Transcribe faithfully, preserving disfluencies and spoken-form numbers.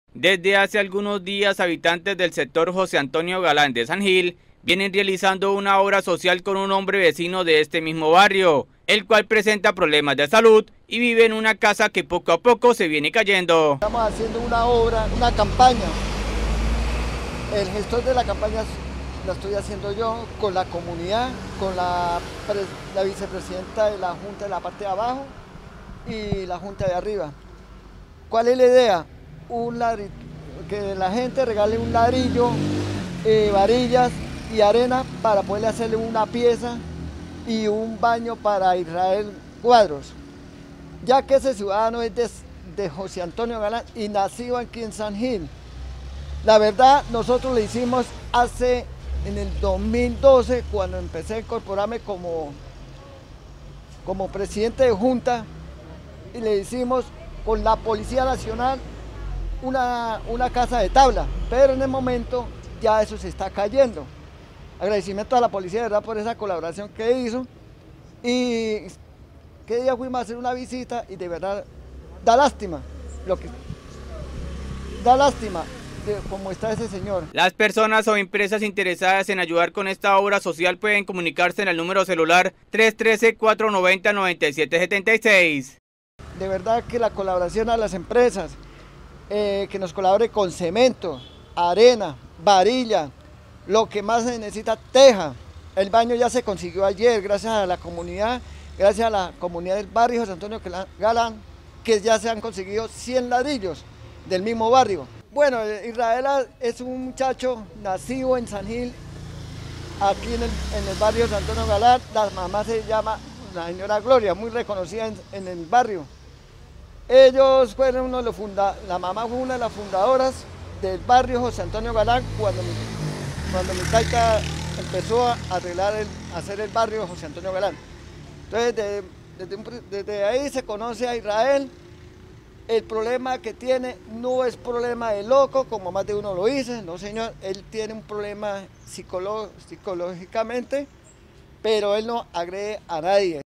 Desde hace algunos días, habitantes del sector José Antonio Galán de San Gil vienen realizando una obra social con un hombre vecino de este mismo barrio, el cual presenta problemas de salud y vive en una casa que poco a poco se viene cayendo. Estamos haciendo una obra, una campaña. El gestor de la campaña la estoy haciendo yo con la comunidad, con la, la vicepresidenta de la Junta de la parte de abajo y la Junta de arriba. ¿Cuál es la idea? Un ladrillo, que la gente regale un ladrillo, eh, varillas y arena para poderle hacerle una pieza y un baño para Israel Cuadros, ya que ese ciudadano es de, de José Antonio Galán y nacido aquí en San Gil. La verdad, nosotros le hicimos hace, en el dos mil doce, cuando empecé a incorporarme como, como presidente de Junta, y le hicimos con la Policía Nacional una, una casa de tabla, pero en el momento ya eso se está cayendo. Agradecimiento a la policía, de verdad, por esa colaboración que hizo. Y que día fuimos a hacer una visita y de verdad da lástima, lo que da lástima de cómo está ese señor. Las personas o empresas interesadas en ayudar con esta obra social pueden comunicarse en el número celular tres uno tres, cuatro nueve cero, nueve siete siete seis. De verdad que la colaboración a las empresas, eh, que nos colabore con cemento, arena, varilla, lo que más se necesita, teja. El baño ya se consiguió ayer gracias a la comunidad, gracias a la comunidad del barrio José Antonio Galán, que ya se han conseguido cien ladrillos del mismo barrio. Bueno, Israel es un muchacho nacido en San Gil, aquí en el, en el barrio José Antonio Galán. La mamá se llama la señora Gloria, muy reconocida en, en el barrio. Ellos fueron uno de los fundadores, la mamá fue una de las fundadoras del barrio José Antonio Galán cuando mi, cuando mi taita empezó a arreglar, el, a hacer el barrio José Antonio Galán. Entonces, de, desde, desde ahí se conoce a Israel. El problema que tiene no es problema de loco, como más de uno lo dice, no señor, él tiene un problema psicolo, psicológicamente, pero él no agrede a nadie.